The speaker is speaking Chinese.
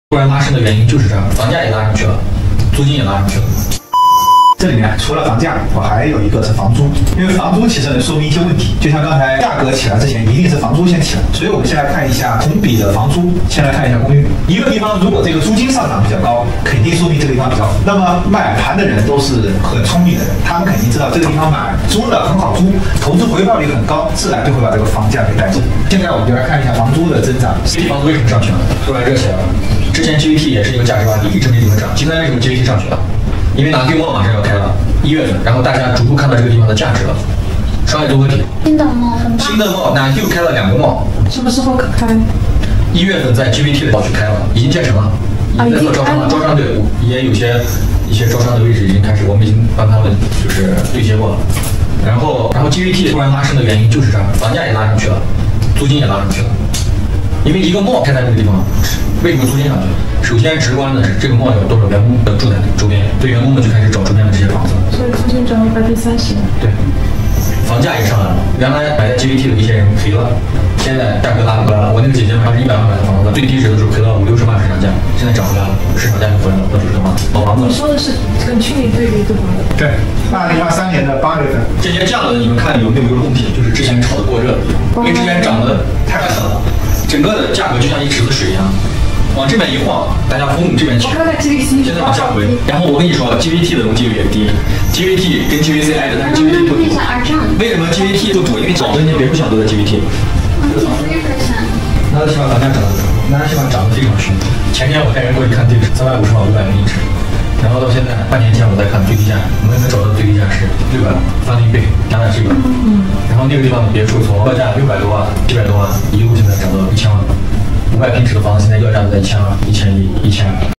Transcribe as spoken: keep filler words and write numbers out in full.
突然拉升的原因就是这样，房价也拉上去了，租金也拉上去了。 这里面除了房价，我还有一个是房租，因为房租其实能说明一些问题。就像刚才价格起来之前，一定是房租先起来，所以我们先来看一下同比的房租。先来看一下公寓，一个地方如果这个租金上涨比较高，肯定说明这个地方比较好。那么买盘的人都是很聪明的人，他们肯定知道这个地方买租的很好租，投资回报率很高，自然就会把这个房价给带走。现在我们就来看一下房租的增长。 C P 房租为什么上去了？突然热起来了。之前 G V T 也是一个价值洼地，一直没怎么涨。现在为什么 G V T 上去了？因为拿 Q Mall 马上要开了，一月份，然后大家逐步看到这个地方的价值了。商业综合体， 新的 mall 很大。 新的 mall， 拿 Q 开了两个 mall， 什么时候可开？ 一月份在 G V T 的 mall 去开了，已经建成了，已经在做招商了。招商队伍也有些一些招商的位置已经开始，我们已经帮他们就是对接过了。然后，然后 G V T 突然拉升的原因就是这样，房价也拉上去了，租金也拉上去了。因为一个 mall 开在那个地方，为什么租金上去？首先直观的是这个 mall 有多少员工住在周边，对员工们就开始找周边的这些房子， 所以租金涨了百分之三十。 对，房价也上来了。原来买在 G V T 的一些人赔了，现在价格拉回来了。我那个姐姐买是一百万买的房子，最低值的时候赔了五六十万市场价，现在涨回来了，市场价就回来了，到九十万。老房子。 你说的是跟去年对比对吧？ 对，二零二三年的八月份， 这些降了，你们看有没有一个问题？就是之前炒的过热，因为之前涨得太狠了，整个的价格就像一池子水一样。往这边一晃，大家疯这边去，现在往下回。然后我跟你说 ，G V T 的容积率也低 ，G V T 跟 G V C 挨着，但是 G V T 不堵。为什么 G V T 不堵？因为好多那些别墅项都在 G V T。那希望房价涨得，那希望涨得非常凶。前天我带人过去看地址，三百五十万、五百元一尺，然后到现在半年前我在看最低价，我们能找到最低价是六百万，翻了一倍，两百是一百。嗯。然后那个地方的别墅从要价六百多万、七百多万，一路现在涨到一千万。五百平尺的房子现在要价都在一千二、一千一。